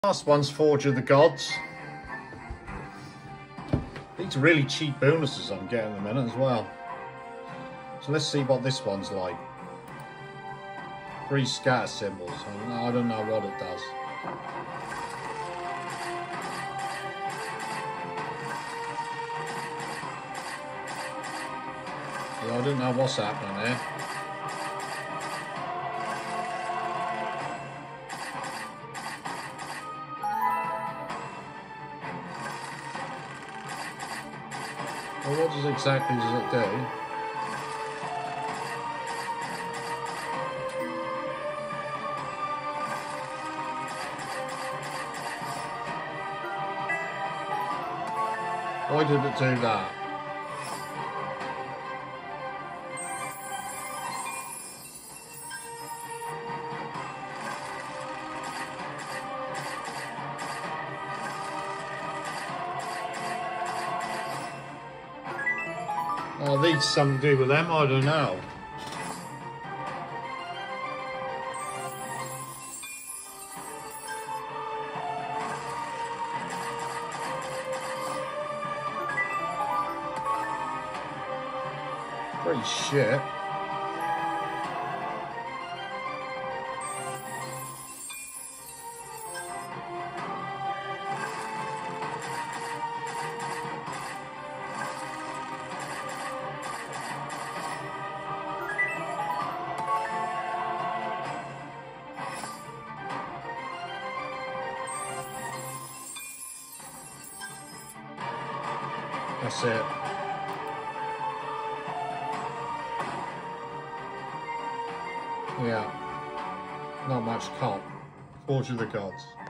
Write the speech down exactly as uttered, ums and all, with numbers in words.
Last one's Forge of the Gods. These are really cheap bonuses I'm getting at the minute as well. So let's see what this one's like. Three scatter symbols. I don't know what it does. Yeah, I don't know what's happening there. Well, what does exactly does it do? Why did it do that? Oh, these something to do with them, I don't know. Pretty shit. That's it. Yeah. Not much cop. Forge of the Gods.